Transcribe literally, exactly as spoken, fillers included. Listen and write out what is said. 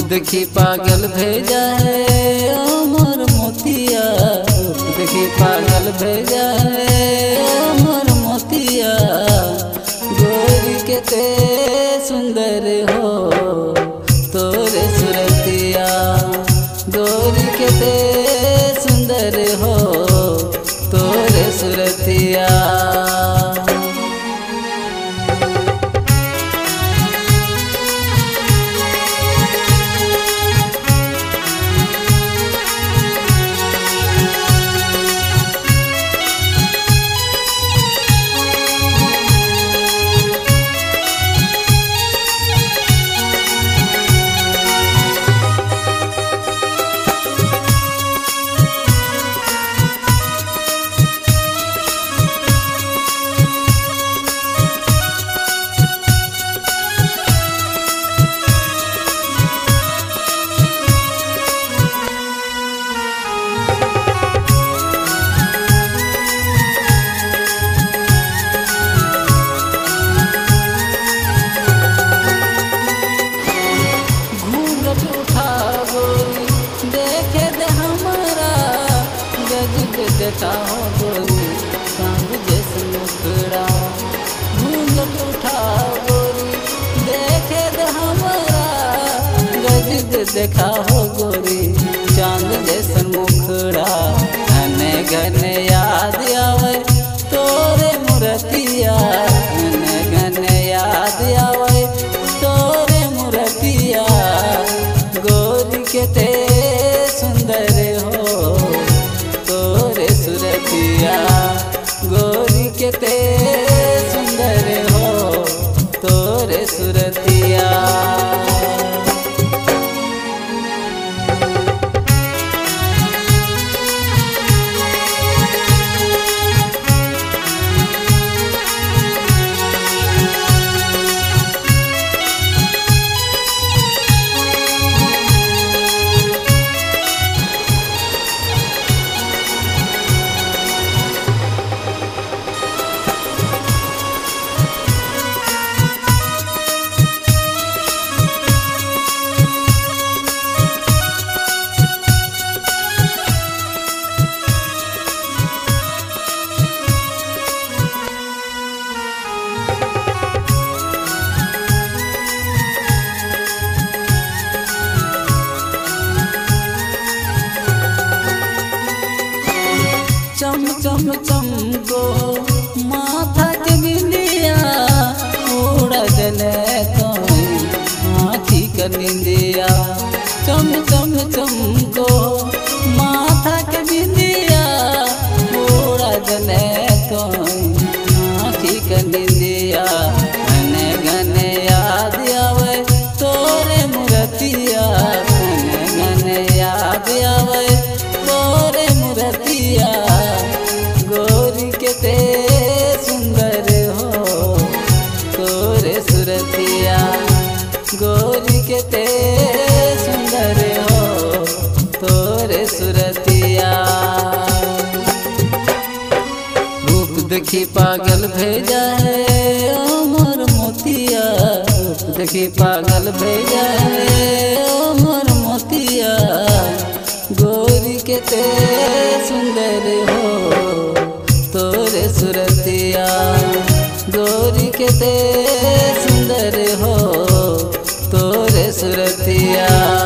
देखी पागल भेजा है अमर मोतिया, रूप देखी पागल भेजा है अमर मोतिया। गोरी के ते सुंदर हो तोरे सुरतिया, गोरी के ते सुंदर हो तोरे सुरतिया। देखा हो गोरी चांद जैसे मुखड़ा, घूंघट उठा गोरी देखे दे हमारा गजब। देखा हो गोरी चांद जैसे मुखड़ा, घने घने याद आवे तोरे मुरतिया, घने घने याद आवे तोरे मुरतिया। गोरी के ते सुंदर हो तोरे सुरतिया, गोरी के ते सुंदर हो तोरे सुरतिया। चम चम चमको माथा के बिंदिया, उड़ा गले तो आँखी का निंदिया। चम चम चमको माथा के बिंदिया, उड़ा गले तो आँखी का निंदिया। घने घने याद आवे तोरे मुरतिया, घने घने याद आवे तोरे मुरतिया। गोरी के ते सुंदर हो तोरे सुरतिया, गोरी के ते सुंदर हो तोरे सुरतिया। रूप देखी पागल भेजा है अमर मोतिया, रूप देखी पागल भेजा है अमर मोतिया। गोरी के ते सुंदर हो तोरे सुरतिया, गोरी के ते सुंदर हो तोरे सुरतिया।